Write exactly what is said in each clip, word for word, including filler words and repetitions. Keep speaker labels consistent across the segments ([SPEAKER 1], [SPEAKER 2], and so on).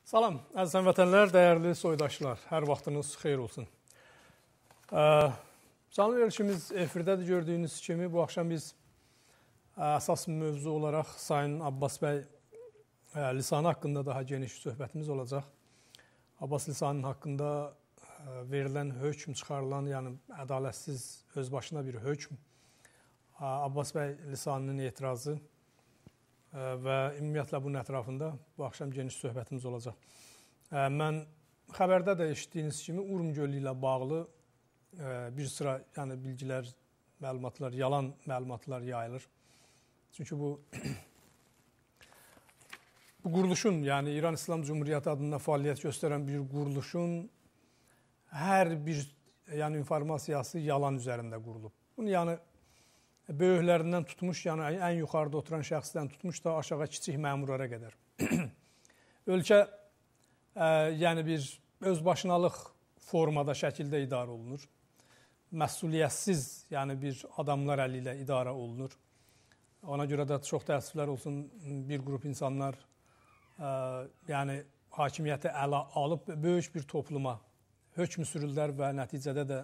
[SPEAKER 1] Salam, əziz həmvətənlər, dəyərli soydaşlar, hər vaxtınız xeyir olsun. Canlı verilişimiz efirdədir, gördüyünüz kimi bu axşam biz əsas mövzu olaraq Sayın Abbas bəy lisanı haqqında daha geniş söhbətimiz olacaq. Abbas lisanının haqqında verilən hökm, çıxarılan, yəni ədalətsiz öz başına bir hökm, Abbas bəy lisanının etirazı və ümumiyyətlə bunun ətrafında bu axşam geniş söhbətimiz olacaq. Mən xəbərdə də eşitdiyiniz kimi Urm gölü ilə bağlı bir sıra yəni, bilgilər, məlumatlar, yalan məlumatlar yayılır. Çünki bu, bu quruluşun, yəni İran İslam Cumhuriyyəti adında fəaliyyət göstərən bir quruluşun hər bir yəni, informasiyası yalan üzərində qurulub. Bunu yəni böyüklərindən tutmuş, yəni ən yuxarıda oturan şəxsdən tutmuş da aşağı kiçik məmurlara qədər. Ölkə yəni bir özbaşınalıq formada şəkildə idarə olunur. Məsuliyyətsiz, yəni bir adamlar əli ilə idarə olunur. Ona görə də çox təəssüflər olsun, bir qrup insanlar yəni hakimiyyəti ələ alıb böyük bir topluma hökm sürürlər və nəticədə də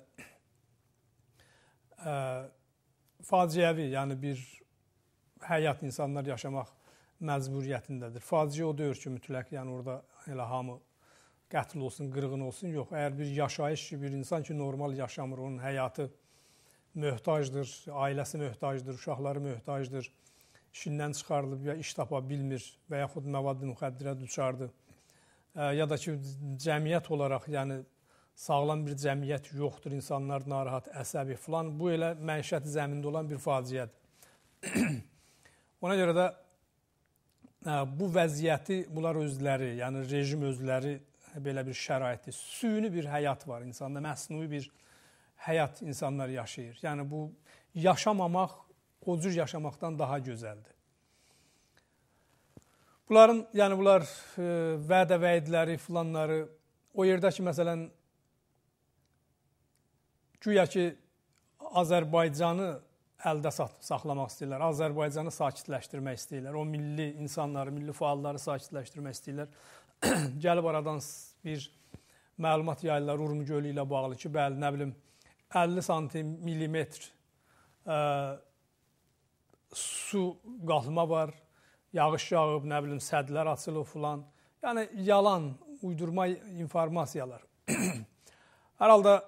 [SPEAKER 1] faciəvi, yəni bir həyat insanlar yaşamaq məcburiyyətindədir. Faciə o deyir ki, mütləq, yəni orada elə hamı qətl olsun, qırğın olsun, yox. Əgər bir yaşayış ki, bir insan ki, normal yaşamır, onun həyatı möhtacdır, ailəsi möhtacdır, uşaqları möhtacdır, işindən çıxarılıb ya iş tapa bilmir və yaxud məvaddi müxəddirə düşardır. Ya da ki, cəmiyyət olaraq, yəni sağlam bir cəmiyyət yoxdur, insanlar narahat, əsəbi filan. Bu elə məişət zəmində olan bir faciədir. Ona görə də bu vəziyyəti bunlar özləri, yəni rejim özləri belə bir şəraitdir. Süni bir həyat var insanda, məsnui bir həyat insanlar yaşayır. Yəni bu yaşamamaq o cür yaşamaqdan daha gözəldir. Bunların, yəni bunlar vədə vəidləri filanları o yerdə ki, məsələn, güya ki, Azərbaycanı əldə saxlamaq istəyirlər, Azərbaycanı sakitləşdirmək istəyirlər, o milli insanları, milli fəalları sakitləşdirmək istəyirlər. Gəlib aradan bir məlumat yayırlar Urm gölü ilə bağlı ki, bəli, nə bilim, əlli santimetr su qalma var, yağış yağıb, nə bilim, sədlər açılıb filan. Yəni, yalan, uydurma informasiyalar. Hər halda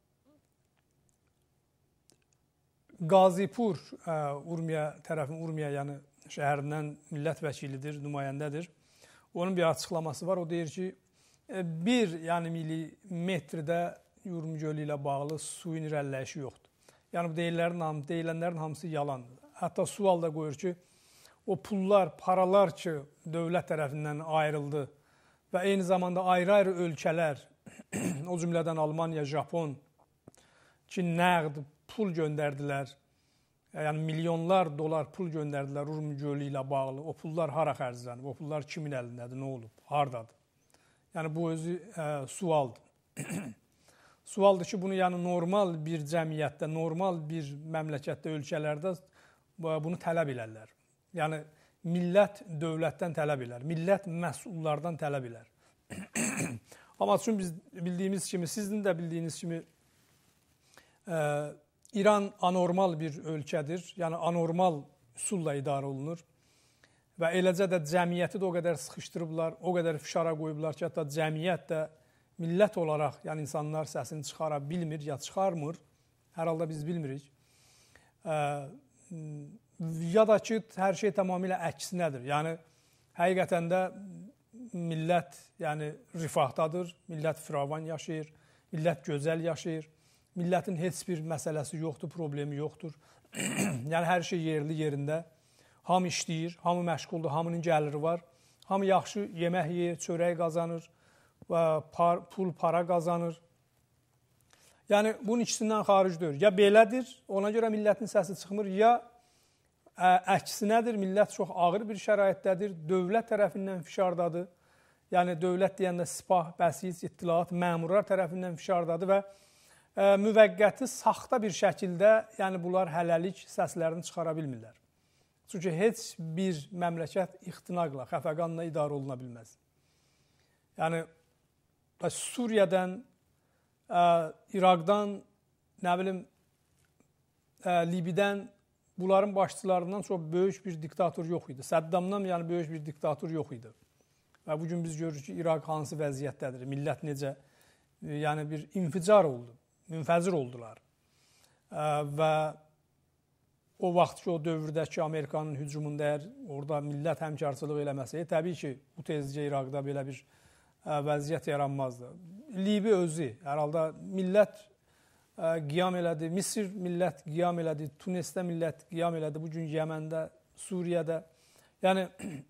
[SPEAKER 1] Qazipur, Urmiya tərəfin, Urmiya yəni şəhərindən millət vəkilidir, nümayəndədir. Onun bir açıqlaması var, o deyir ki, bir yəni milimetrdə Urm gölü ilə bağlı suyun irəliləyişi yoxdur. Yəni, deyilənlərin, deyilənlərin hamısı yalandır. Hətta sual da qoyur ki, o pullar, paralar ki, dövlət tərəfindən ayrıldı və eyni zamanda ayrı-ayrı ölkələr, o cümlədən Almaniya, Japon ki, nəqd pul göndərdilər, yəni milyonlar dolar pul göndərdilər Urm gölü ilə bağlı. O pullar hara xərclənib, o pullar kimin əlindədir, nə olub, haradadır? Yəni, bu özü ə, sualdır. Sualdır ki, bunu yəni normal bir cəmiyyətdə, normal bir məmləkətdə, ölkələrdə bunu tələb elərlər. Yəni, millət dövlətdən tələb elər, millət məsullardan tələb elər. Amma üçün biz bildiyimiz kimi, sizin də bildiyiniz kimi, ə, İran anormal bir ölkədir, yəni anormal üsulla idarə olunur və eləcə də cəmiyyəti də o qədər sıxışdırıblar, o qədər fişara qoyublar ki, hətta cəmiyyət də millət olaraq, yəni insanlar səsini çıxara bilmir, ya çıxarmır, hər halda biz bilmirik. Ya da ki, hər şey tamamilə əksinədir, yəni həqiqətən də millət yəni, rifahdadır, millət firavan yaşayır, millət gözəl yaşayır. Millətin heç bir məsələsi yoxdur, problemi yoxdur. Yəni, hər şey yerli yerində. Hamı işləyir, hamı məşğuldur, hamının gəliri var. Hamı yaxşı yemək yeyir, çörək qazanır, və par, pul, para qazanır. Yəni, bunun ikisindən xaric deyil. Ya belədir, ona görə millətin səsi çıxmır, ya ə, əksinədir, millət çox ağır bir şəraitdədir, dövlət tərəfindən fişardadır. Yəni, dövlət deyəndə sipah, bəsis, ittilaat, məmurlar tərəfindən fişardadır və müvəqqəti saxta bir şəkildə, yəni bunlar hələlik səslərini çıxara bilmirlər. Çünki heç bir məmləkət ixtinaqla, xəfəqanla idarə oluna bilməz. Yəni Suriyadan, ə, İraqdan, nə bilim, ə, Libidən bunların başçılarından çox böyük bir diktator yox idi. Səddamdan yəni böyük bir diktator yox idi. Və bugün biz görürük ki, İraq hansı vəziyyətdədir, millət necə, yəni bir inficar oldu, münfəzir oldular. Ə, və o vaxt ki, o dövrdəki Amerikanın hücumunda əgər orada millət həmkarçılıq eləməsəydi, təbii ki, bu tezcə İraqda belə bir ə, vəziyyət yaranmazdı. Libi özü, hər halda millət ə, qiyam elədi, Misir millət qiyam elədi, Tunisdə millət qiyam elədi, bugün Yəməndə, Suriyədə. Yəni,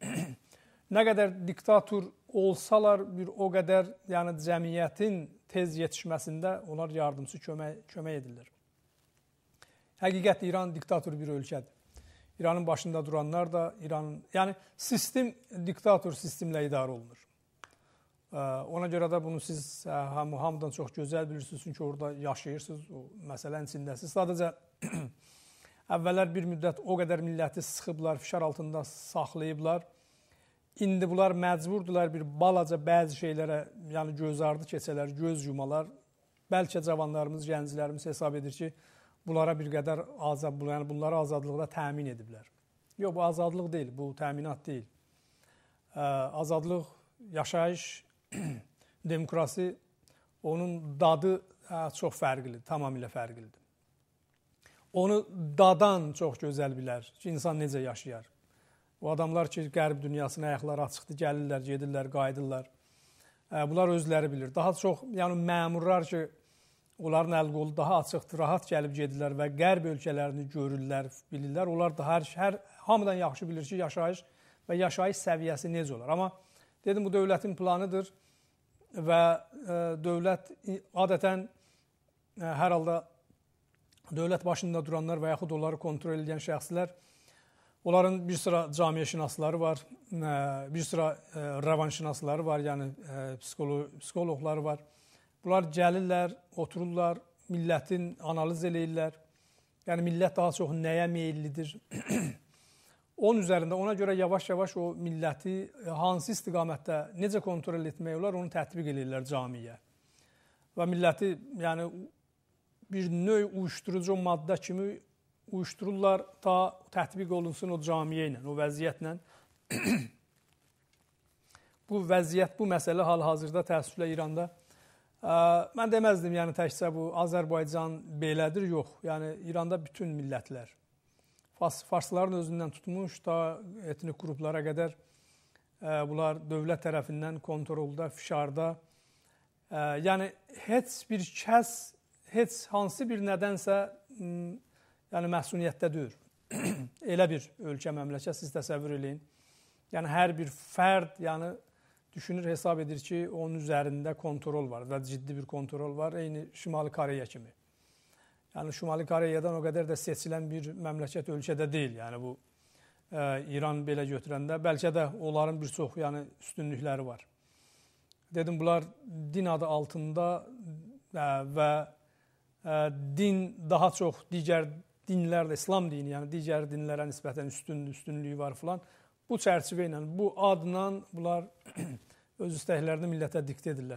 [SPEAKER 1] nə qədər diktator olsalar, bir o qədər yəni, cəmiyyətin tez yetişməsində onlar yardımcı kömək, kömək edirlər. Həqiqətlə İran diktator bir ölkədir. İranın başında duranlar da İranın, yəni sistem diktator sistemlə idarə olunur. Ona görə də bunu siz ham, hamıdan çox gözəl bilirsiniz, çünki orada yaşayırsınız, o məsələnin içindəsiniz. Sadəcə əvvəllər bir müddət o qədər milləti sıxıblar, fişar altında saxlayıblar. İndi bunlar məcburdular bir balaca bəzi şeylərə, yəni göz ardı keçələr, göz yumalar. Bəlkə cavanlarımız, gənclərimiz hesab edir ki, bunlara bir qədər azad, yəni bunları azadlıqda təmin ediblər. Yox, bu azadlıq deyil, bu təminat deyil. Azadlıq, yaşayış, demokrasi, onun dadı çox fərqlidir, tamamilə fərqlidir. Onu dadan çox gözəl bilər ki, insan necə yaşayar. O adamlar ki, qərb dünyasına ayaqları açıqdır, gəlirlər, gedirlər, qayıdırlar. Bunlar özləri bilir. Daha çox, yəni məmurlar ki, onların əl qolu daha açıqdır, rahat gəlib gedirlər və qərb ölkələrini görürlər, bilirlər. Onlar da hər, hər hamıdan yaxşı bilir ki, yaşayış və yaşayış səviyyəsi necə olar. Amma dedim, bu dövlətin planıdır və e, dövlət adətən e, hər halda dövlət başında duranlar və yaxud onları kontrol edən şəxslər, onların bir sıra camiyyəşinasları var, e, bir sıra e, rəvanşinasları var, yəni e, psixolo psixoloqları var. Bunlar gəlirlər, otururlar, millətin analiz eləyirlər. Yəni, millət daha çox nəyə meyillidir? Onun üzərində, ona görə yavaş-yavaş o milləti hansı istiqamətdə necə kontrol etmək olar, onu tətbiq edirlər camiyə. Və milləti, yəni, bir növ uyuşturucu maddə kimi uyuştururlar, ta tətbiq olunsun o camiyə ilə, o vəziyyətlə. Bu vəziyyət, bu məsələ hal-hazırda təəssüflə İranda mən deməzdim, yəni təkcə bu Azərbaycan belədir, yox. Yəni İranda bütün millətlər, farsların özündən tutmuş da etnik qruplara qədər bunlar dövlət tərəfindən kontrolda, fişarda. Yəni heç bir kəs, heç hansı bir nədənsə yəni məsuliyyətdə deyil. Elə bir ölkə, məmləkət siz təsəvvür eləyin. Yəni hər bir fərd, yəni düşünür, hesab edir ki, onun üzərində kontrol var və ciddi bir kontrol var, eyni Şimali Koreya kimi. Yəni, Şimali Koreyadan o qədər də seçilən bir məmləkət ölkədə deyil. Yəni, bu e, İran belə götürəndə, bəlkə də onların bir çox yəni, üstünlükləri var. Dedim, bunlar din adı altında e, və e, din daha çox digər dinlərdə, İslam dini, yəni digər dinlərə nisbətən üstün, üstünlüyü var filan. Bu çərçivə ilə, bu adla bunlar öz istəklərini millətə diktə edirlər.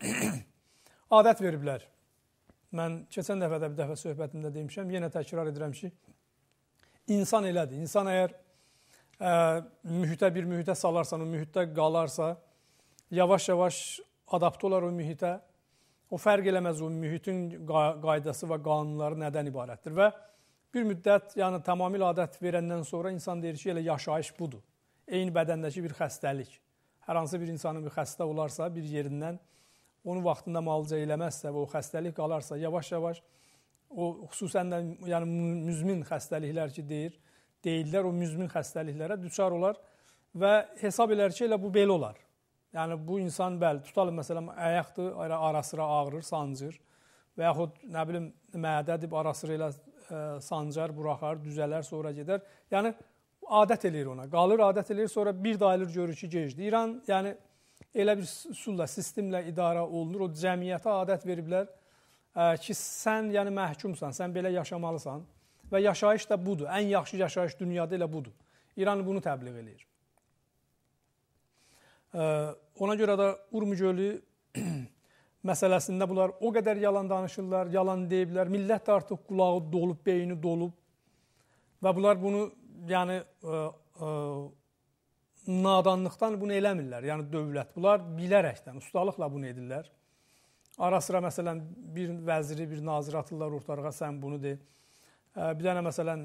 [SPEAKER 1] Adət veriblər. Mən keçən dəfə də bir dəfə söhbətimdə demişəm, yenə təkrar edirəm ki, insan elədir. İnsan əgər ə, mühitə, bir mühitə salarsan, o mühitdə qalarsa, yavaş-yavaş adaptə olar o mühitə, o fərq eləməz o mühitin qaydası və qanunları nədən ibarətdir. Və bir müddət, yəni tamamilə adət verəndən sonra insan deyir ki, elə yaşayış budur. Eyni bədəndəki bir xəstəlik. Hər hansı bir insanın bir xəstə olarsa, bir yerindən, onu vaxtında müalicə eləməzsə və o xəstəlik qalarsa, yavaş-yavaş, o xüsusən də yəni, müzmin xəstəliklər ki, deyir, deyirlər, o müzmin xəstəliklərə düçar olar və hesab elər ki, elə bu belə olar. Yəni, bu insan, bəli, tutalım, məsələn, əyaqdır, ara-sıra ağrır, sancır və yaxud, nə bilim, mədədir, ara-sıra elə ə, sancar, buraxar, düzələr, sonra gedər. Yəni, adət eləyir ona, qalır, adət eləyir, sonra bir də ayılır, görür ki, gecdir. İran, yəni, elə bir üsulla, sistemlə idarə olunur, o cəmiyyətə adət veriblər ə, ki, sən yəni məhkumsan, sən belə yaşamalısan və yaşayış da budur, ən yaxşı yaşayış dünyada elə budur. İran bunu təbliğ eləyir. Ona görə də Urmic gölü məsələsində bunlar o qədər yalan danışırlar, yalan deyiblər. Millət də artıq qulağı dolub, beyni dolub və bunlar bunu yəni ə, ə, nadanlıqdan bunu eləmirlər. Yəni dövlət. Bunlar bilərəkdən, ustalıqla bunu edirlər. Ara sıra məsələn bir vəziri, bir naziri atırlar ortalığa, sən bunu de. Bir dənə məsələn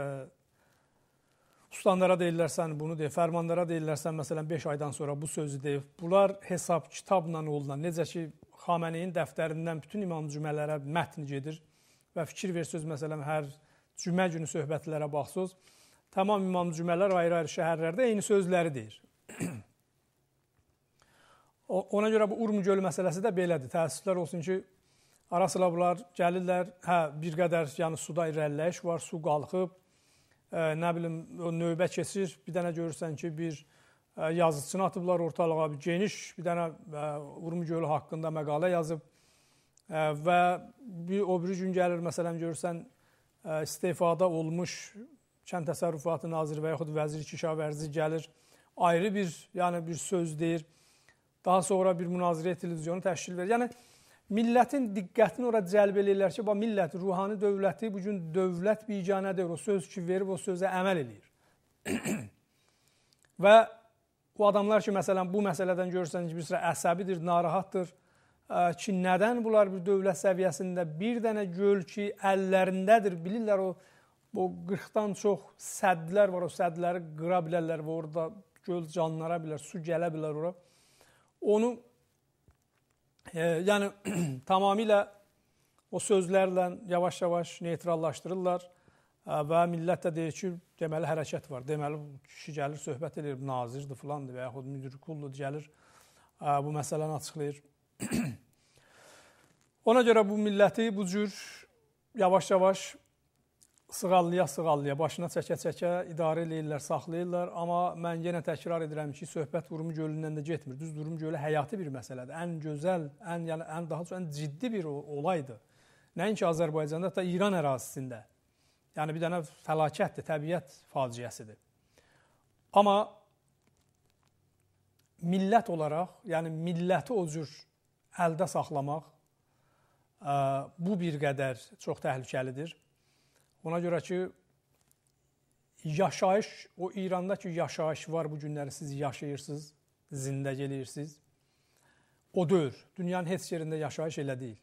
[SPEAKER 1] ustanlara deyirlər, sən bunu de. Fərmanlara deyirlər, sən məsələn beş aydan sonra bu sözü deyib. Bunlar hesab kitabla olunan. Necə ki Xameneyin dəftərindən bütün imam cümələrə mətn gedir və fikir versiniz məsələn hər cümə günü söhbətlərə baxsınız. Tamam imam cümələr ayrı-ayrı şəhərlərdə eyni sözləri deyir. Ona görə bu Urmic gölü məsələsi də belədir. Təəssüflər olsun ki, ara sıra bunlar gəlirlər, hə, bir qədər yəni suda irəliləyiş var, su qalxıb, ə, nə bilim, o növbə keçir, bir dənə görürsən ki, bir ə, yazıçını atıblar ortalığa, bir geniş, bir dənə ə, Urmic gölü haqqında məqalə yazıb ə, və bir, o bir gün gəlir, məsələn, görürsən, ə, istifada olmuş Kənd Təsərrüfatı Naziri və yaxud Vəzir Kişavərzi gəlir, ayrı bir, yəni bir söz deyir. Daha sonra bir münazirə televizyonu təşkil verir. Yəni, millətin diqqətini ora cəlb edirlər ki, millət, ruhani dövləti bugün dövlət biganədir. O söz ki, verib, o sözə əməl edir. Və o adamlar ki, məsələn, bu məsələdən görürsən ki, bir sıra əsəbidir, narahatdır ki, nədən bunlar bir dövlət səviyyəsində bir dənə göl ki, əllərindədir, bilirlər o, o qırxdan çox sədlər var, o sədləri qıra bilərlər və orada göl canlara bilər, su gələ bilər ora. Onu e, yəni tamamilə o sözlərlə yavaş-yavaş neytrallaşdırırlar e, və millət də deyir ki, deməli hərəkət var. Deməli, kişi gəlir, söhbət edir, nazirdir filandır və yaxud müdür kulludur, gəlir, e, bu məsələni açıqlayır. Ona görə bu milləti bu cür yavaş-yavaş sığallıya-sığallıya, başına çəkə-çəkə idarə edirlər, saxlayırlar. Amma mən yenə təkrar edirəm ki, söhbət Urmic gölündən də getmir. Düz Urmic gölü həyati bir məsələdir. Ən gözəl, ən, yəni, ən daha çox ən ciddi bir olaydır. Nəinki Azərbaycanda, hətta İran ərazisində. Yəni bir dənə fəlakətdir, təbiət faciəsidir. Amma millət olaraq, yəni milləti o cür əldə saxlamaq ə, bu bir qədər çox təhlükəlidir. Ona görə ki, yaşayış, o İranda ki, yaşayış var, bu günləri siz yaşayırsınız, zindəg eləyirsiniz. O deyir, dünyanın heç yerində yaşayış elə deyil.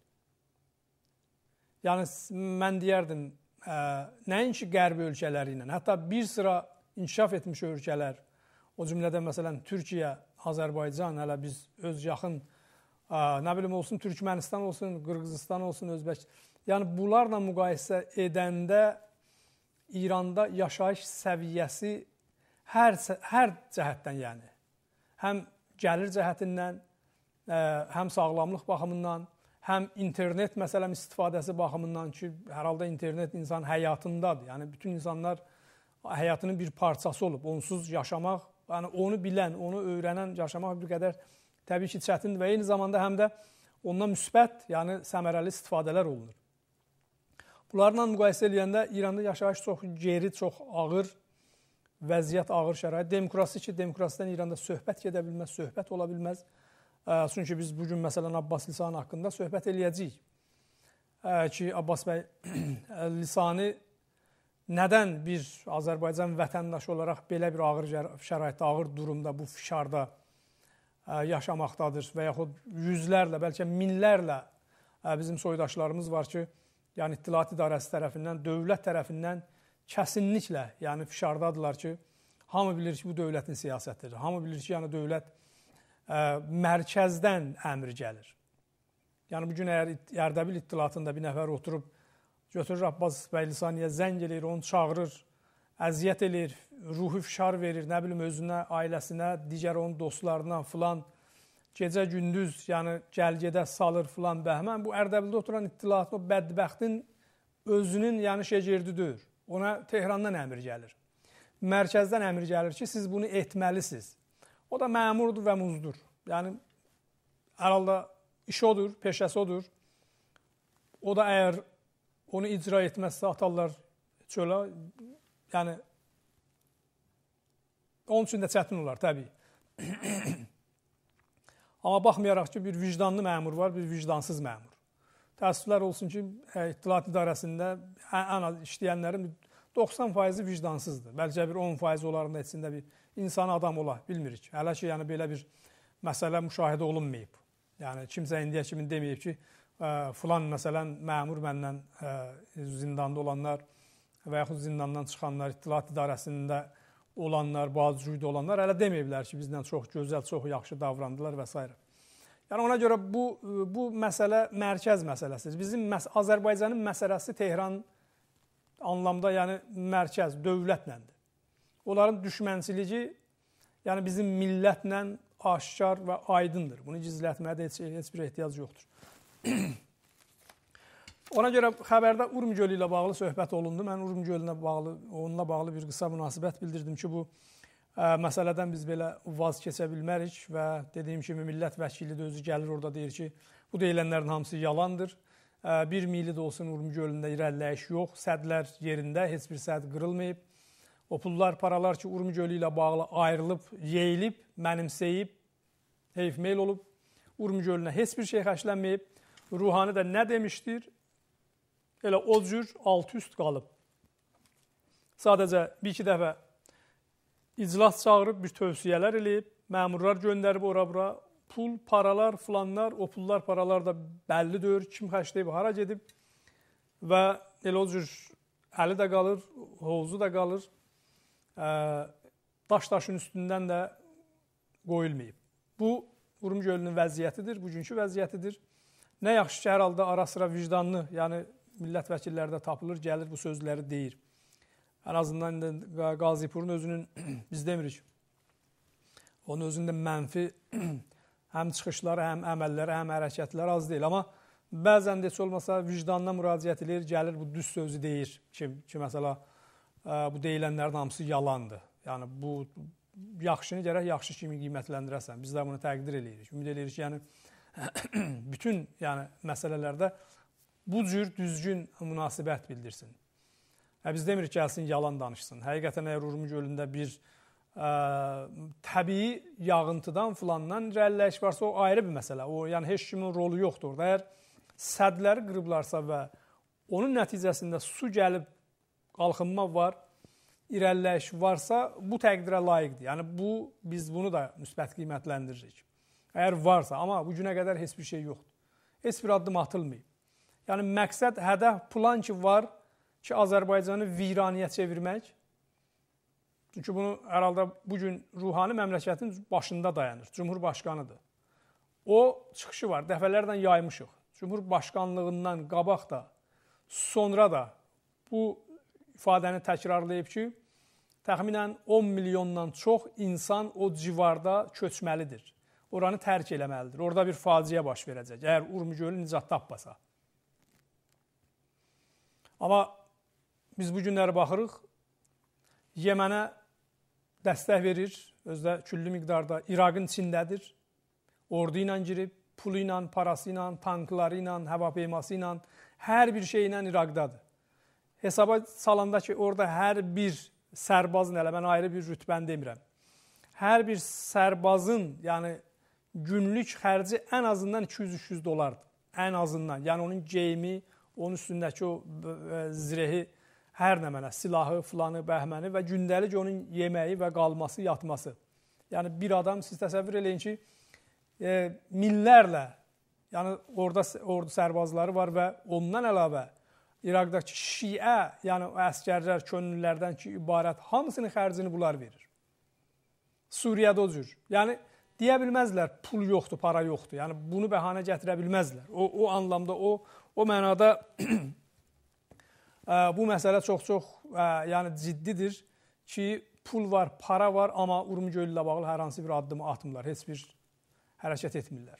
[SPEAKER 1] Yəni, mən deyərdim, ə, nəinki qərb ölkələri ilə, hətta bir sıra inkişaf etmiş ölkələr, o cümlədən məsələn, Türkiyə, Azərbaycan, hələ biz öz yaxın, ə, nə bilim olsun, Türkmənistan olsun, Qırğızistan olsun, Özbəkistan, yəni, bunlarla müqayisə edəndə İranda yaşayış səviyyəsi hər, hər cəhətdən, yəni, həm gəlir cəhətindən, həm sağlamlıq baxımından, həm internet məsələn istifadəsi baxımından ki, hər halda internet insan həyatındadır. Yəni, bütün insanlar həyatının bir parçası olub, onsuz yaşamaq, yəni onu bilən, onu öyrənən yaşamaq bir qədər təbii ki, çətindir və eyni zamanda həm də ondan müsbət, yəni səmərəli istifadələr olunur. Bunlarla müqayisə edəndə İranda yaşayış çox geri, çox ağır, vəziyyət ağır şərait. Demokrasi ki, demokrasidən İranda söhbət gedə bilməz, söhbət ola bilməz. Çünki biz bugün məsələn Abbas Lisani haqqında söhbət eləyəcəyik. Ki, Abbas bəy Lisani nədən bir Azərbaycan vətəndaşı olaraq belə bir ağır şəraitdə, ağır durumda, bu fişarda yaşamaqdadır və yaxud yüzlərlə, bəlkə minlərlə bizim soydaşlarımız var ki, yəni İttilaat İdarəsi tərəfindən, dövlət tərəfindən kəsinliklə, yəni fişardadırlar ki, hamı bilir ki, bu dövlətin siyasətidir. Hamı bilir ki, yəni dövlət ə, mərkəzdən əmr gəlir. Yəni bugün əgər Ərdəbil İttilatında bir nəfər oturub, götürür Abbas bəy Lisaniyə zəng eləyir, onu çağırır, əziyyət eləyir, ruhi fişar verir, nə bilim özünə, ailəsinə, digər onun dostlarına filan, gecə-gündüz, yəni gəlgedə salır filan bəhmən. Bu Ərdəbildə oturan İttilatın, o bədbəxtin özünün yəni şegirdi deyir. Ona Tehrandan əmr gəlir. Mərkəzdən əmr gəlir ki, siz bunu etməlisiniz. O da məmurdur və muzdur. Yəni, hər halda iş odur, peşəsi odur. O da əgər onu icra etməzsə atarlar çölə, yəni onun üçün də çətin olar, təbii. Amma baxmayaraq ki, bir vicdanlı məmur var, bir vicdansız məmur. Təəssüflər olsun ki, İttihat İdarəsində ən az işləyənlərin doxsan faizi vicdansızdır. Bəlkə bir on faizi onların içində bir insan adam ola, bilmirik. Hələ ki, yəni belə bir məsələ müşahidə olunmayıb. Yəni kimsə indiyə kimi deməyib ki, filan məsələn məmur məndən zindanda olanlar və yaxud zindandan çıxanlar, İttihat İdarəsində olanlar, bazı olanlar hələ deməyiblər ki, bizdən çox gözəl, çox yaxşı davrandılar və s. Yəni ona görə bu, bu məsələ mərkəz məsələsidir. Bizim məs Azərbaycanın məsələsi Tehran anlamda yəni mərkəz, dövlətlədir. Onların düşmənçiliyi yəni bizim millətlə aşkar və aydındır. Bunu gizlətməyə də heç, heç bir ehtiyac yoxdur. Ona görə xəbərdə Urm gölü ilə bağlı söhbət olundu. Mən Urm gölünə bağlı, onunla bağlı bir qısa münasibət bildirdim ki, bu ə, məsələdən biz belə vaz keçə bilmərik və dediyim kimi millət vəkili də özü gəlir orada deyir ki, bu deyilənlərin hamısı yalandır. Ə, bir mili də olsun Urm gölündə irəliləyiş yox, sədlər yerində, heç bir səd qırılmayıb. O pullar, paralar ki, Urm gölü ilə bağlı ayrılıb, yeyilib, mənimsəyib, heyf meyl olub, Urm gölünə heç bir şey xərclənməyib. Ruhani də nə demişdir? Elə o cür alt-üst qalıb. Sadəcə bir-iki dəfə iclas çağırıb, bir tövsiyələr eləyib, məmurlar göndərib ora-bura, pul, paralar, filanlar, o pullar, paralar da bəllidir, kim xərcləyib, hara gedib və elə o cür əli də qalır, hovuzu da qalır, daş-daşın üstündən də qoyulmayıb. Bu, Urm gölünün vəziyyətidir, bugünkü vəziyyətidir. Nə yaxşı ki, hər halda ara-sıra vicdanlı, yəni millət vəkilləri də tapılır, gəlir bu sözləri deyir. Ən azından Qazipurun özünün, biz demirik, onun özündə mənfi həm çıxışları, həm əməlləri, həm hərəkətləri az deyil. Amma bəzən də heç olmasa vicdanına müraciət edir, gəlir bu düz sözü deyir ki, ki məsələ bu deyilənlərin hamısı yalandır. Yəni bu yaxşını gərək yaxşı kimi qiymətləndirəsən. Biz də bunu təqdir edirik. Ümid edirik ki, yəni bütün yəni məsələlərdə bu cür düzgün münasibət bildirsin. Hə, biz demirik gəlsin, yalan danışsın. Həqiqətən, əgər Urm gölündə bir ə, təbii yağıntıdan filandan irəliləyiş varsa, o ayrı bir məsələ. O, yəni heç kimin rolu yoxdur orada. Əgər sədləri qırıblarsa və onun nəticəsində su gəlib, qalxınma var, irəliləyiş varsa, bu təqdirə layiqdir. Yəni bu, biz bunu da müsbət qiymətləndiririk. Əgər varsa, amma bu günə qədər heç bir şey yoxdur. Heç bir addım atılmayıb. Yəni məqsəd, hədəf, plan ki var ki, Azərbaycanı viraniyə çevirmək. Çünki bunu hər halda bugün Ruhani məmləkətin başında dayanır. Cumhurbaşqanıdır. O çıxışı var, dəfələrlə yaymışıq. Cumhurbaşqanlığından qabaq da, sonra da bu ifadəni təkrarlayıb ki, təxminən on milyondan çox insan o civarda köçməlidir. Oranı tərk eləməlidir. Orada bir faciə baş verəcək, əgər Urm gölü nicat tapmasa. Amma biz bu günləri baxırıq, Yemənə dəstək verir, özdə küllü miqdarda İraqın içindədir, ordu ilə girib, pulu ilə, parası ilə, tankları ilə, hava peyması ilə, hər bir şey ilə İraqdadır. Hesaba salanda ki, orada hər bir sərbazın, elə mən ayrı bir rütbəni demirəm, hər bir sərbazın, yəni günlük xərci ən azından iki yüz üç yüz dolardır. Ən azından, yəni onun geyimi, onun üstündəki o zirəhi, hər nə mənə, silahı, filanı, bəhməni və gündəlik onun yeməyi və qalması, yatması. Yəni bir adam, siz təsəvvür eləyin ki, e, minlərlə, yəni orada ordu sərbazları var və ondan əlavə İraqdakı şiə, yəni əskərlər, könüllülərdən ki, ibarət hamısının xərcini bunlar verir. Suriyədə o cür. Yəni deyə bilməzlər, pul yoxdur, para yoxdur. Yəni bunu bəhanə gətirə bilməzlər. O, o anlamda, o, o mənada bu məsələ çox-çox yəni ciddidir ki, pul var, para var, amma Urm gölü ilə bağlı hər hansı bir addımı atmırlar, heç bir hərəkət etmirlər.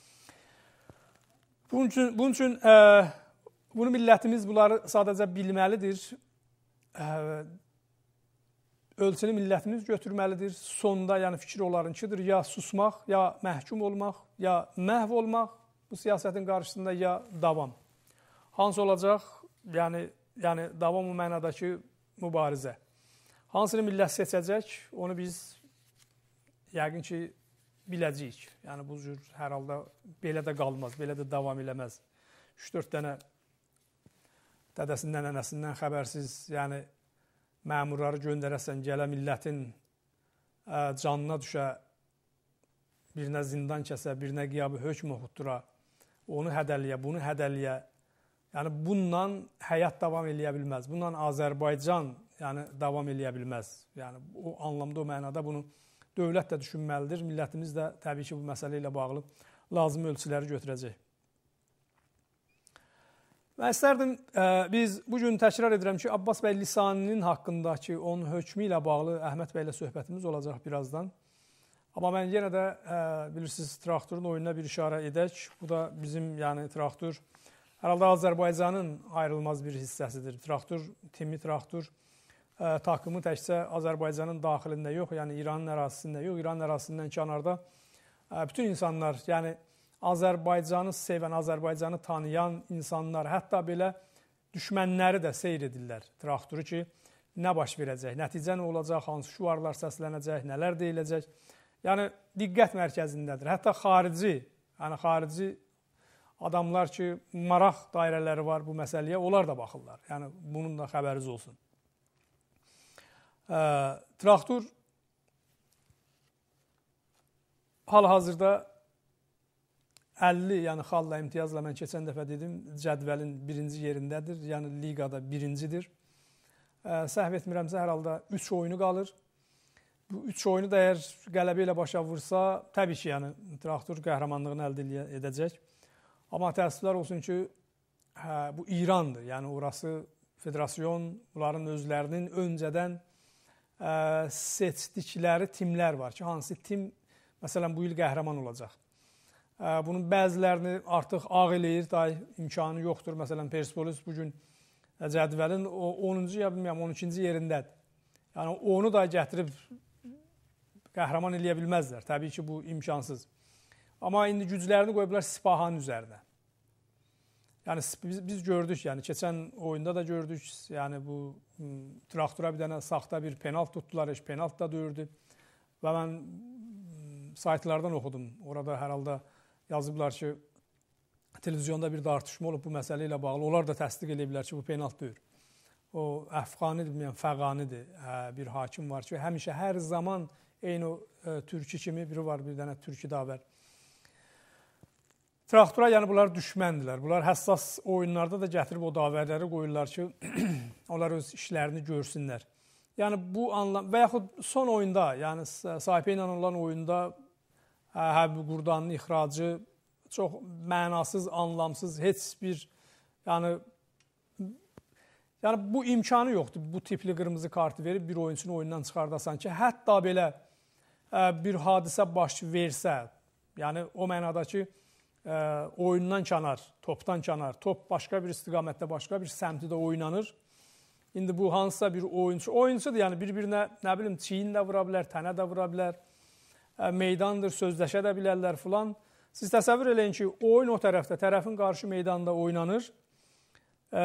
[SPEAKER 1] Bunun üçün, bunun üçün ə, bunu millətimiz bunları sadəcə bilməlidir. Ə, ölçünü millətimiz götürməlidir. Sonda yəni fikir onlarınkidir, ya susmaq, ya məhkum olmaq, ya məhv olmaq bu siyasətin qarşısında, ya davam. Hansı olacaq? Yəni, yəni davam o mənadakı mübarizə. Hansını millət seçəcək, onu biz yəqin ki biləcəyik. Yəni bu cür hər halda belə də qalmaz, belə də davam eləməz. üç dörd dənə dədəsindən, nənəsindən xəbərsiz, yəni məmurları göndərəsən, gələ millətin ə, canına düşə, birinə zindan kəsə, birinə qiyabi hökm oxutdura, onu hədəliyə, bunu hədəliyə. Yəni bununla həyat davam eləyə bilməz. Bununla Azərbaycan yəni davam eləyə bilməz. Yəni o anlamda, o mənada bunu dövlət də düşünməlidir. Millətimiz də təbii ki, bu məsələ ilə bağlı lazım ölçüləri götürəcək. Mən istərdim, ə, biz bugün təkrar edirəm ki, Abbas bəy Lisaninin haqqındakı onun hökmü ilə bağlı Əhməd bəylə söhbətimiz olacaq birazdan. Amma mən yenə də ə, bilirsiniz, traktorun oyununa bir işarə edək. Bu da bizim yəni traktor hər halda Azərbaycanın ayrılmaz bir hissəsidir. Traktor, timi traktor ə, takımı təkcə Azərbaycanın daxilində yox, yəni İranın ərazisində yox, İranın ərazisindən kənarda ə, bütün insanlar, yəni Azərbaycanı sevən, Azərbaycanı tanıyan insanlar, hətta belə düşmənləri də seyr edirlər traktoru ki, nə baş verəcək, nəticə nə olacaq, hansı şüarlar səslənəcək, nələr deyiləcək. Yəni diqqət mərkəzindədir. Hətta xarici, yəni xarici adamlar ki, maraq dairələri var bu məsələyə, onlar da baxırlar. Yəni bunun da xəbəriniz olsun. Ə, traktor hal-hazırda əlli, yəni xalla imtiyazla mən keçən dəfə dedim, cədvəlin birinci yerindədir, yəni liqada birincidir. Ə, səhv etmirəmsə, hər halda üç oyunu qalır. Bu üç oyunu da əgər qələbə ilə başa vursa, təbii ki, yəni traktor qəhrəmanlığını əldə edəcək. Amma təəssüflər olsun ki, hə, bu İrandır, yəni orası federasyon, bunların özlərinin öncədən ə, seçdikləri timlər var ki, hansı tim, məsələn, bu il qəhrəman olacaq. Bunun bəzilərini artıq ağ eləyir, da imkanı yoxdur. Məsələn, Persepolis bugün cədvəlin onuncu ya bilmirəm, on ikinci yerindədir. Yəni onu da gətirib qəhrəman eləyə bilməzlər. Təbii ki, bu imkansız. Amma indi güclərini qoyublar Sipahanın üzərinə. Yəni biz, biz gördük, yəni keçən oyunda da gördük. Yəni bu traktora bir dənə saxta bir penalt tutdular, heç penalt da döyürdü. Və mən saytlardan oxudum. Orada hər halda yazıblar ki, televizyonda bir tartışma olub bu məsələ ilə bağlı. Onlar da təsdiq ediblər ki, bu penalt deyil. O Əfqanidir, yəni Fəqanidir bir hakim var ki, həmişə hər zaman eyni o e, türkü kimi biri var, bir dənə türkü davər. Traktora yəni bunlar düşməndilər. Bunlar həssas oyunlarda da gətirib o davərləri qoyurlar ki, onlar öz işlərini görsünlər. Yəni bu anlam və yaxud son oyunda, yəni Sahipə ilə olan oyunda Həbibi Qurdanın ixracı çox mənasız, anlamsız, heç bir, yəni, yəni bu imkanı yoxdur. Bu tipli qırmızı kartı verib bir oyuncunu oyundan çıxardasan ki, hətta belə ə, bir hadisə baş versə, yəni o mənada ki, ə, oyundan kənar, topdan kənar, top başqa bir istiqamətdə, başqa bir səmtidə oynanır. İndi bu hansısa bir oyuncu, oyuncudur, yəni bir-birinə, nə bilim, çiyin də vura bilər, tənə də vura bilər, meydandır, sözləşə də bilərlər filan. Siz təsəvvür eləyin ki, oyun o tərəfdə, tərəfin qarşı meydanda oynanır. E,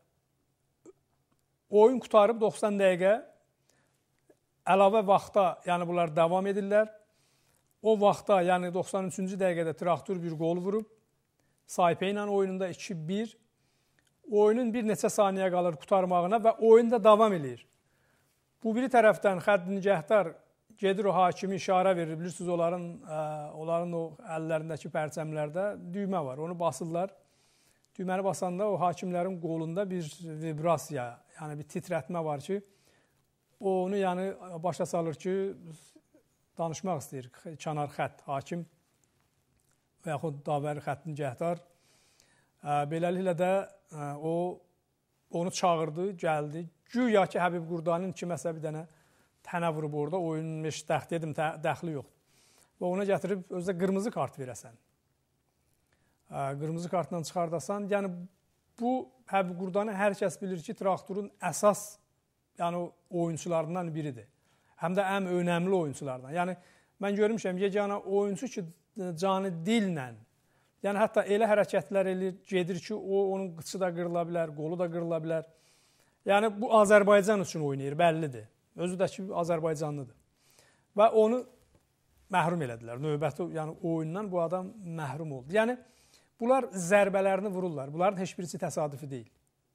[SPEAKER 1] oyun qutarıb doxsan dəqiqə, əlavə vaxta, yəni bunlar davam edirlər. O vaxta, yəni doxsan üçüncü dəqiqədə traktor bir qol vurub, Sahipə ilə oyununda iki bir, oyunun bir neçə saniyə qalır qutarmağına və oyunda davam edir. Bu biri tərəfdən xətt nigəhdar gedir o hakimi işarə verir. Bilirsiniz, onların, ə, onların o əllərindəki pərçəmlərdə düymə var. Onu basırlar. Düyməni basanda o hakimlərin qolunda bir vibrasiya, yəni bir titrətmə var ki, onu yəni başa salır ki, danışmaq istəyir kənar xətt, hakim və yaxud davər xətt nigəhdar. Beləliklə də ə, o onu çağırdı, gəldi. Güya ki, Həbib Qurdanın kiməsə bir dənə tənə vurub orada, oyunun meş dəxli dedim, dəxli yoxdur. Və ona gətirib özdə qırmızı kart verəsən. Qırmızı kartla çıxardasan, yəni bu Həbib Qurdanı hər kəs bilir ki, traktorun əsas yəni, oyuncularından biridir. Həm də ən önəmli oyunculardan. Yəni mən görmüşəm, yeganə oyuncu ki, canı dillə, yəni hətta elə hərəkətlər edir, gedir ki, o onun qıçı da qırıla bilər, qolu da qırıla bilər. Yəni bu Azərbaycan üçün oynayır, bəllidir. Özü də ki, Azərbaycanlıdır. Və onu məhrum elədilər. Növbəti yəni oyundan bu adam məhrum oldu. Yəni bunlar zərbələrini vururlar. Bunların heç birisi təsadüfi deyil.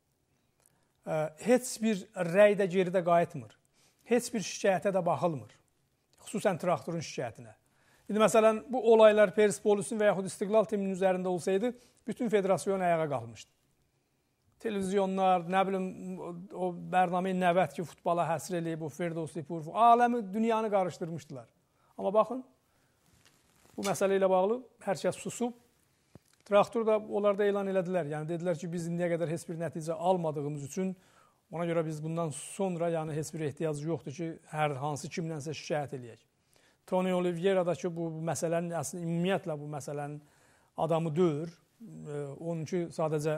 [SPEAKER 1] Heç bir rəy də geridə qayıtmır. Heç bir şikayətə də baxılmır. Xüsusən traktorun şikayətinə. İndi məsələn bu olaylar Perspolisin və yaxud İstiqlal timinin üzərində olsaydı, bütün federasyon ayağa qalmışdı. Televizyonlar, nə bilim, o bərnameyi nəvət ki, futbola həsr eləyib, o Ferdowsi Pur, aləmi, dünyanı qarışdırmışdılar. Amma baxın, bu məsələ ilə bağlı hər kəs susub. Traktor da onlar da elan elədilər. Yəni dedilər ki, biz indiyə qədər heç bir nəticə almadığımız üçün ona görə biz bundan sonra yəni heç bir ehtiyac yoxdur ki, hər hansı kimlənsə şikayət eləyək. Tony Oliveira da ki, bu məsələnin əslində ümumiyyətlə bu məsələnin adamı deyil. Onun ki, sadəcə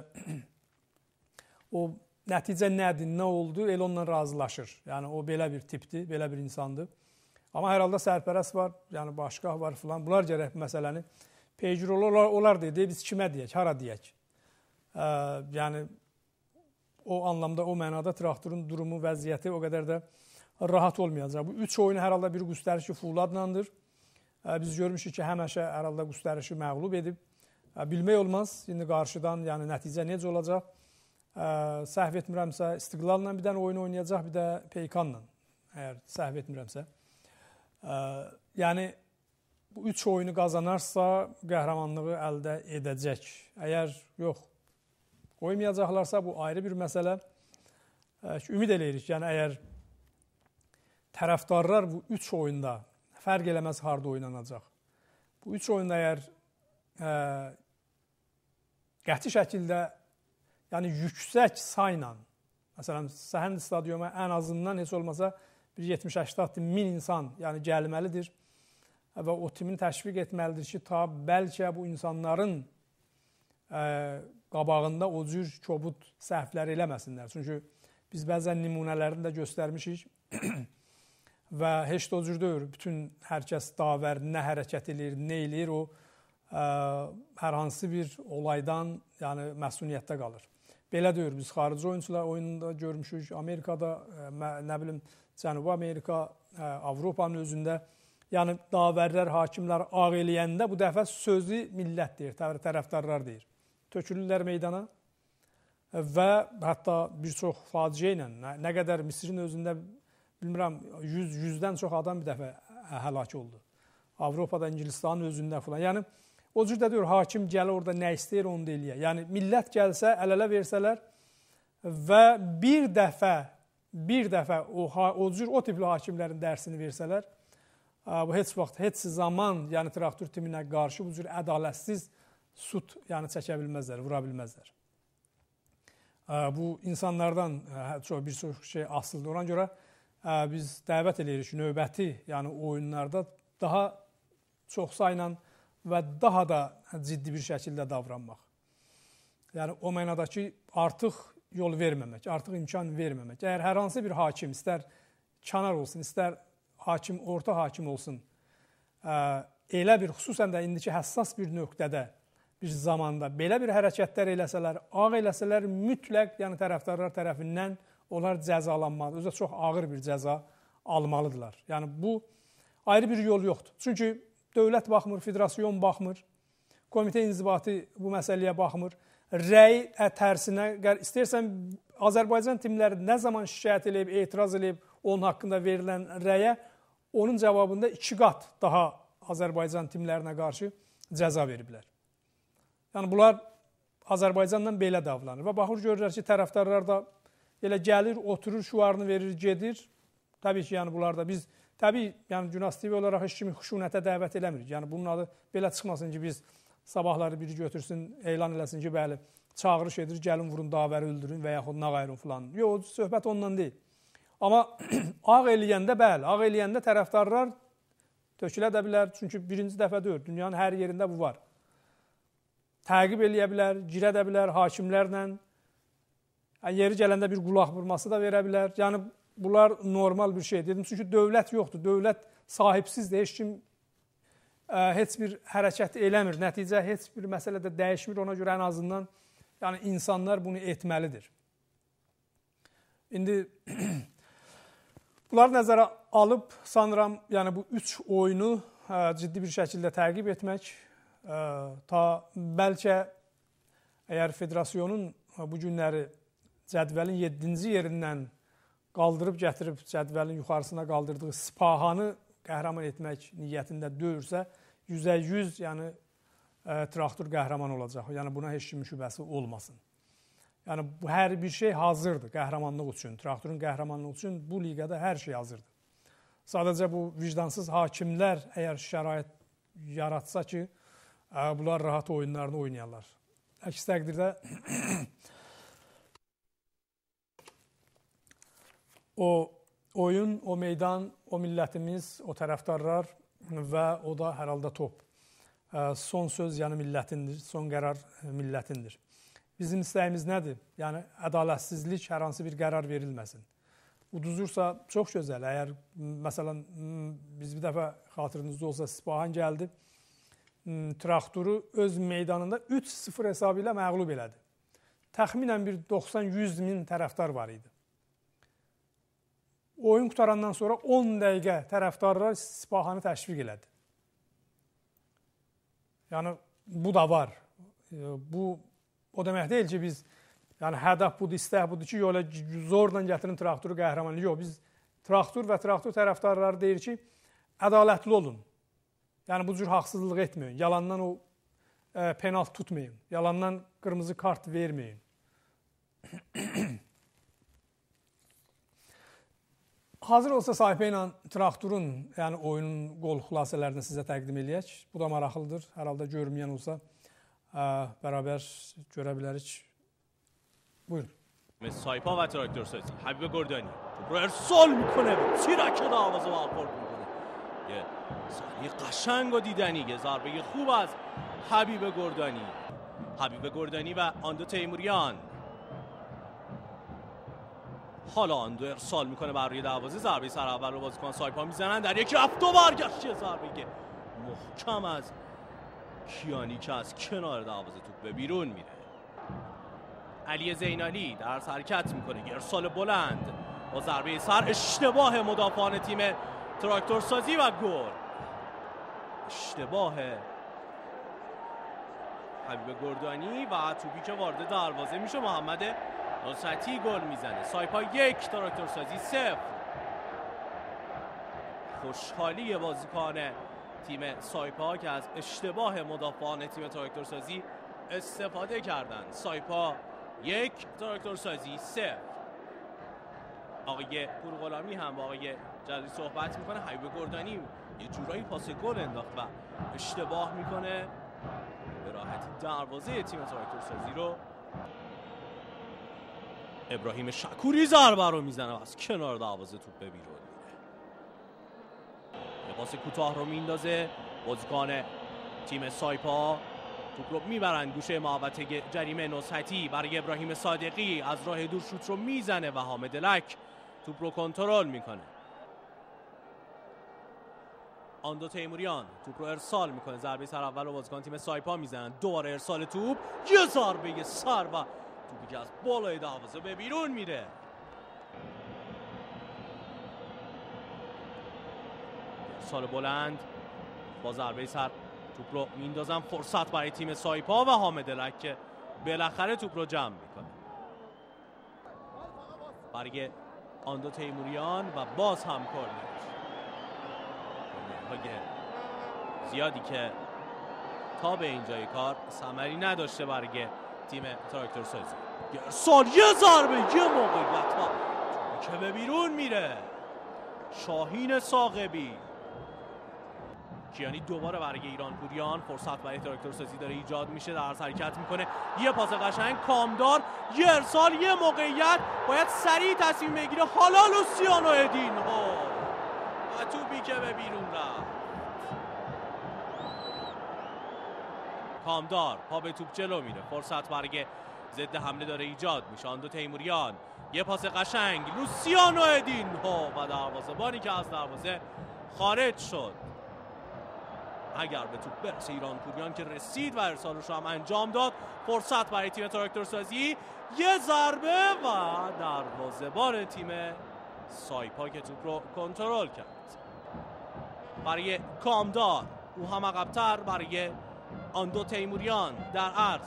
[SPEAKER 1] o nəticə nədir, nə oldu, elə onunla razılaşır. Yəni o belə bir tipdir, belə bir insandır. Amma hər halda sərpərəst var, yəni başqa var filan. Bunlar gərək məsələni peycir olar, olar deyək, biz kimə deyək, hara deyək. Ə, yəni o anlamda, o mənada traktorun durumu, vəziyyəti o qədər də rahat olmayacaq. Bu üç oyunu hər halda bir göstərişi Fuladlandır. Ə, biz görmüşük ki, həməşə hər halda göstərişi məğlub edib. Ə, bilmək olmaz, indi qarşıdan yəni nəticə necə olacaq. Ə, səhv etmirəmsə, İstiqlalla bir dənə oyun oynayacaq, bir də Peykanla, əgər səhv etmirəmsə. Ə, yəni, bu üç oyunu qazanarsa, qəhrəmanlığı əldə edəcək. Əgər yox, qoymayacaqlarsa, bu ayrı bir məsələ. Ə, ümid eləyirik, yəni əgər tərəfdarlar bu üç oyunda fərq eləməz harda oynanacaq. Bu üç oyunda əgər ə, qəti şəkildə yəni yüksək sayla, məsələn, Səhənd stadiuma ən azından heç olmasa bir yetmiş səksən min insan yəni gəlməlidir və o timin təşviq etməlidir ki, ta bəlkə bu insanların ə, qabağında o cür kobud səhvlər eləməsinlər. Çünki biz bəzən nümunələrini də göstərmişik və heç də o cür deyil. Bütün hər kəs davər nə hərəkət eləyir, nə eləyir, o ə, hər hansı bir olaydan yəni məsuliyyətdə qalır. Belə deyir, biz xarici oyuncular oyununda görmüşük, Amerikada, nə bilim, Cənubi Amerika, Avropanın özündə, yəni davərlər, hakimlər ağ eləyəndə bu dəfə sözü millət deyir, tərəfdarlar deyir. Tökülürlər meydana və hətta bir çox faciə ilə, nə qədər Misirin özündə, bilmirəm, yüz, yüzdən çox adam bir dəfə həlak oldu. Avropada, İngilistanın özündə falan. Yəni, o cür də deyir, hakim gəlir orada nə istəyir, onu da eləyək. Yəni, millət gəlsə, əl-ələ versələr və bir dəfə, bir dəfə o, o cür o tipli hakimlərin dərsini versələr, bu heç vaxt, heç zaman yəni traktor timinə qarşı bu cür ədalətsiz sut yəni çəkə bilməzlər, vura bilməzlər. Bu insanlardan çox, bir çox şey asıldır. Ona görə biz dəvət edirik ki, növbəti yəni oyunlarda daha çox sayla və daha da ciddi bir şəkildə davranmaq. Yəni, o mənada ki, artıq yol verməmək, artıq imkan verməmək. Əgər hər hansı bir hakim, istər kənar olsun, istər hakim, orta hakim olsun, elə bir, xüsusən də indiki həssas bir nöqtədə, bir zamanda belə bir hərəkətlər eləsələr, ağ eləsələr, mütləq yəni tərəfdarlar tərəfindən onlar cəzalanmalıdır. Özə çox ağır bir cəza almalıdırlar. Yəni, bu ayrı bir yol yoxdur. Çünki dövlət baxmır, federasyon baxmır, komitə inzibati bu məsələyə baxmır. Rəy tərsinə, istəyirsən Azərbaycan timləri nə zaman şikayət eləyib, etiraz eləyib onun haqqında verilən rəyə, onun cavabında iki qat daha Azərbaycan timlərinə qarşı cəza veriblər. Yəni, bunlar Azərbaycandan belə davranır və baxır, görürlər ki, tərəfdarlar da elə gəlir, oturur, şuarını verir, gedir. Təbii ki, yəni bunlar da biz Təbii, yəni Günas T V olaraq heç kimi xuşunətə dəvət eləmirik. Yəni bunun adı belə çıxmasın ki, biz sabahları biri götürsün, elan eləsin ki, bəli, çağırış edir, gəlin vurun, davəri öldürün və yaxud nağayrın filan. Yox, söhbət ondan deyil. Amma ağ eləyəndə, bəli, ağ eləyəndə tərəfdarlar tökülə də bilər. Çünki birinci dəfə deyil, dünyanın hər yerində bu var. Təqib eləyə bilər, girə də bilər hakimlərlə. Yeri gələndə bir qulaq vurması da verə bilər. Yəni, bunlar normal bir şey dedim. Çünki dövlət yoxdur. Dövlət sahibsizdir. Heç kim ə, heç bir hərəkət eləmir. Nəticə heç bir məsələdə dəyişmir. Ona görə ən azından yəni, insanlar bunu etməlidir. İndi bunları nəzərə alıb sanıram yəni, bu üç oyunu ciddi bir şəkildə təqib etmək, ta bəlkə əgər federasyonun bu günləri cədvəlin yeddinci yerindən qaldırıb gətirib cədvəlin yuxarısına qaldırdığı Spahanı qəhrəman etmək niyyətində döyürsə, yüzə yüz yəni traktor qəhrəman olacaq. Yəni buna heç kimin şübhəsi olmasın. Yəni bu hər bir şey hazırdır qəhrəmanlıq üçün, traktorun qəhrəmanlığı üçün bu liqada hər şey hazırdır. Sadəcə bu vicdansız hakimlər əgər şərait yaratsa ki, bunlar rahat oyunlarını oynayarlar. Əks təqdirdə o oyun, o meydan, o millətimiz, o tərəfdarlar və o da hər halda top. Son söz yəni millətindir, son qərar millətindir. Bizim istəyimiz nədir? Yəni ədalətsizlik, hər hansı bir qərar verilməsin. Uduzursa çox gözəl. Əgər məsələn biz bir dəfə xatırınızda olsa Spahan gəldi, traktoru öz meydanında üç sıfır hesabı ilə məğlub elədi. Təxminən bir doxsan yüz min tərəfdar var idi. Oyun qutarandan sonra on dəqiqə tərəfdarlar Spahanı təşviq elədi. Yəni bu da var. Bu o demək deyil ki, biz yəni hədəf budur, istək budur ki, yola zorla gətirin traktoru qəhrəmanı. Yox, biz traktor və traktor tərəfdarları deyir ki, ədalətli olun. Yəni bu cür haqsızlıq etməyin. Yalandan o e, penalt tutmayın. Yalandan qırmızı kart verməyin. Hazır olsa sahibə ilə traktorun, yəni oyunun qol xülasələrini sizə təqdim eləyək. Bu da maraqlıdır. Hər halda görməyən olsa ə, bərabər görə bilərik. Buyurun.
[SPEAKER 2] سایپا و تراکتور سازی حبیب گردانی توپ رو ارسال میکنه به تیرک دروازه برخورد میکنه. یه صحنه قشنگ و دیدنی، یه ضربه خوب از حبیب گردانی. حبیب گردانی و آندو تیموریان. حالا آندو ارسال میکنه بر روی دروازه، ضربه سر اول رو بازیکن سایپا میزنن، در یک رفت و برگشت، یه ضربه محکم از کیانی که از کنار دروازه توپ به بیرون میره. علی زینالی در حرکت میکنه، ارسال بلند با ضربه سر، اشتباه مدافعان تیم تراکتور سازی و گل. اشتباه حبیب گردانی و توپی که وارد دروازه میشه محمد نصرتی گل میزنه. سایپا یک، تراکتور سازی صفر. خوشحالی بازیکن تیم سایپا که از اشتباه مدافعان تیم تراکتور سازی استفاده کردند. سایپا یک، تراکتور سازی صفر. آقای پورغلامی هم با آقای جلالی صحبت میکنه. حبیب گردانی یه جورایی پاس گل انداخت و اشتباه میکنه، به راحتی دروازه تیم تراکتور سازی رو. ابراهیم شکوری ضربه رو میزنه و از کنار دروازه توپ به بیرون میره. یه پاس کوتاه رو میندازه بازیکن تیم سایپا، توپ رو میبرن گوشه محوطه جریمه. نصرتی برای ابراهیم صادقی از راه دور شوت رو میزنه و حامد لک توپ رو کنترل میکنه. آندو تیموریان توپ رو ارسال میکنه، ضربه سر اول رو بازیکن تیم سایپا میزنن. دوباره ارسال توپ، یه ضربه سر و توپی که از بالای دروازه به بیرون میره. ارسال بلند با ضربه سر توپ رو میندازن، فرصت برای تیم سایپا و حامد لک که بالاخره توپ رو جمع میکنه. برای آندو تیموریان و باز هم کورنر. کورنرهای زیادی که تا به اینجای کار ثمری نداشته برای تیم تراکتور سازی. ارسال، یه ضربه، یه موقعیت و توپی که به بیرون میره. شاهین ساقبی. کیانی دوباره برای ایران پوریان، فرصت برای تراکتور سازی داره ایجاد میشه، در حرکت میکنه، یه پاس قشنگ، کامدار، یه ارسال، یه موقعیت، باید سریع تصمیم بگیره. حالا لوسیانو ادین ها و توپی که به بیرون رفت. کامدار پا به توپ جلو میره، فرصت برای ضد حمله داره ایجاد میشه. آندو تیموریان، یه پاس قشنگ، لوسیانو ادین ها و دروازه‌بانی که از دروازه خارج شد. اگر به توپ برسه ایران پوریان که رسید و ارسالش هم انجام داد. فرصت برای تیم تراکتور سازی، یه ضربه و دروازه‌بان تیم سایپا که توپ رو کنترل کرد. برای کامدار، او هم عقب‌تر برای آندو تیموریان در عرض.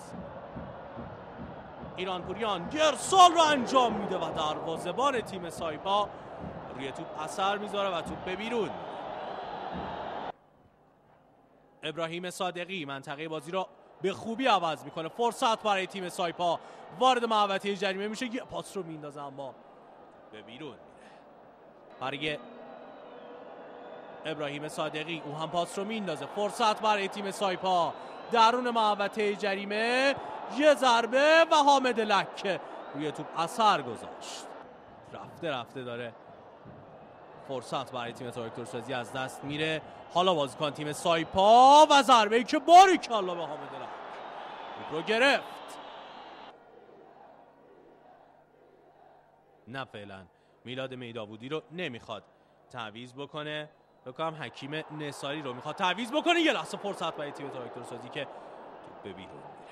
[SPEAKER 2] ایرانپوریان ارسال رو انجام میده و دروازه‌بان تیم سایپا روی توپ اثر میذاره و توپ به بیرون. ابراهیم صادقی منطقه بازی رو به خوبی عوض میکنه. فرصت برای تیم سایپا، وارد محوطه جریمه میشه، یه پاس رو میندازه اما به بیرون میره. برای ابراهیم صادقی، او هم پاس رو میندازه. فرصت برای تیم سایپا درون محوطه جریمه، یه ضربه و حامد لک روی توپ اثر گذاشت. رفته رفته داره فرصت برای تیم تراکتورسازی از دست میره. حالا بازیکن تیم سایپا و ضربه‌ای که باریکلا به حامد لک توپ رو گرفت. نه فعلا میلاد میداودی رو نمیخواد تعویض بکنه، بکنم حکیم نصاری رو میخواد تعویض بکنه. یه لحظه فرصت برای تیم تراکتورسازی که توپ به بیرون میره.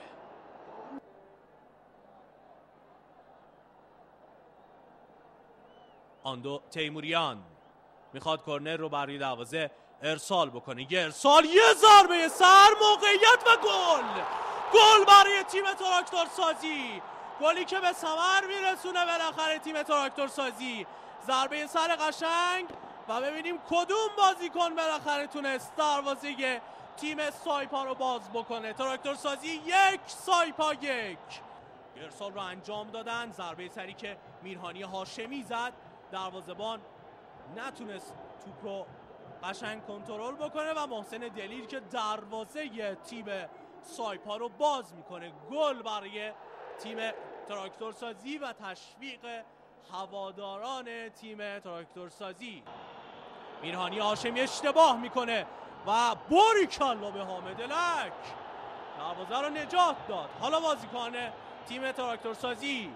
[SPEAKER 2] آندو تیموریان میخواد کرنر رو برای دروازه ارسال بکنه. یه ارسال، یه ضربه سر، موقعیت و گل. گل برای تیم تراکتورسازی، گلی که به ثمر میرسونه بالاخره تیم تراکتورسازی. ضربه سر قشنگ و ببینیم کدوم بازیکن بالاخره تونست دروازه تیم سایپا رو باز بکنه. تراکتورسازی یک، سایپا یک. ارسال رو انجام دادن. ضربه سری که میرهانی هاشمی زد، دروازه‌بان نتونست توپ رو قشنگ کنترل بکنه و محسن دلیر که دروازه تیم سایپا رو باز میکنه. گل برای تیم تراکتورسازی و تشویق هواداران تیم تراکتورسازی. میرهانی هاشمی اشتباه میکنه و باریکلا به حامد لک دروازه رو نجات داد. حالا بازیکن تیم تراکتورسازی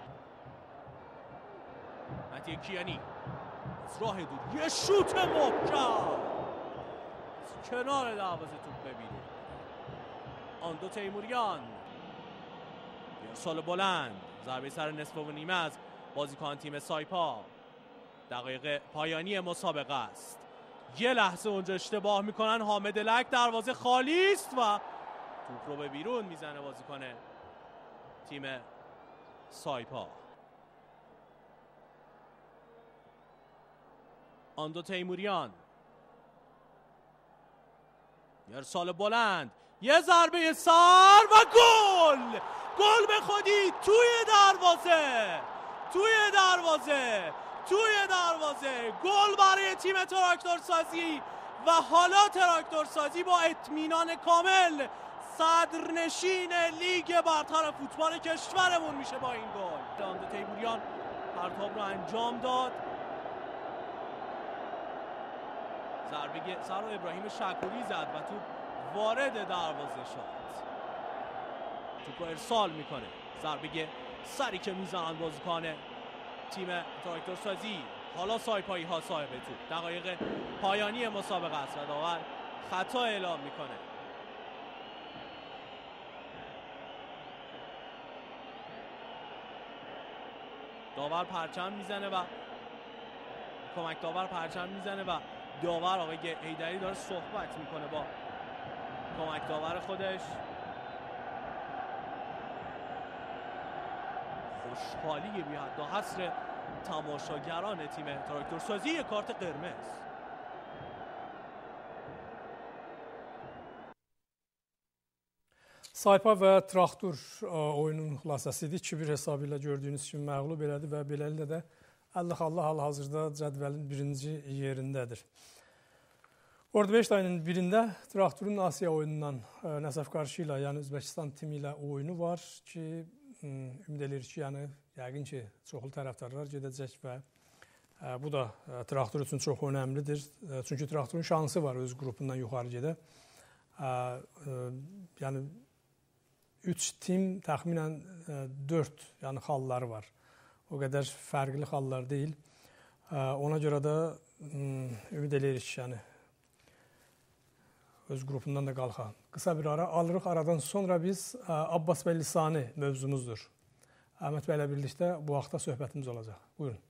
[SPEAKER 2] مهدی کیانی از راه دور یه شوت محکم کنار دروازه توپ به بیرون. آندو تیموریان ارسال بلند، ضربه سر نصف و نیمه از بازیکن تیم سایپا. دقایق پایانی مسابقه است. یه لحظه اونجا اشتباه میکنن. حامد لک، دروازه خالی است و توپ رو به بیرون میزنه بازیکن تیم سایپا. آندو تیموریان ارسال بلند، یه ضربه سر و گل. گل به خودی توی دروازه، توی دروازه، توی دروازه. گل برای تیم تراکتورسازی و حالا تراکتورسازی با اطمینان کامل صدرنشین لیگ برتر فوتبال کشورمون میشه با این گل. آندو تیموریان پرتاب رو انجام داد. ضربه سر رو ابراهیم شکوری زد و توپ وارد دروازه شد. توپ رو ارسال میکنه. ضربه سری که میزنن بازیکن تیم تراکتورسازی. حالا سایپایی ها صاحب توپ. دقایق پایانی مسابقه است و داور خطا اعلام میکنه. داور پرچم میزنه و کمک داور پرچم میزنه و داور آقای حیدری داره صحبت میکنه با کمک داور خودش. خوشحالی بی حد و حصر تماشاگران تیم تراکتورسازی. کارت قرمز.
[SPEAKER 1] Saypa və Traktor oyunun xülasəsi idi. iki bir hesabı ilə gördüyünüz kimi məğlub elədi və beləliklə də əlli-xallı hal-hazırda cədvəlin birinci yerindədir. Orada beş ayının birində Traktorun Asiya oyunundan Nəsəf qarşı ilə, yəni Özbəkistan timi ilə oyunu var ki, ümid edilir ki, yəni yəqin ki, çoxlu tərəfdarlar gedəcək və bu da Traktor üçün çox önəmlidir. Çünki Traktorun şansı var öz qrupundan yuxarı gedə. Yəni üç tim təxminən dörd yəni xalları var. O qədər fərqli xallar deyil. Ona görə də ümid edirik ki, yəni öz qrupundan da qalxa. Qısa bir ara alırıq. Aradan sonra biz Abbas bəy Lisani mövzumuzdur. Əhməd bəylə birlikdə bu haqda söhbətimiz olacaq. Buyurun.